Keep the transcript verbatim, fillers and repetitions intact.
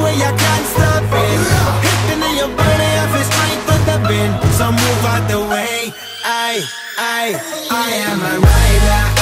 way you can't stop it. Hitting in your body, I feel straight to the bin. So move out the way. I, I, I am a rider.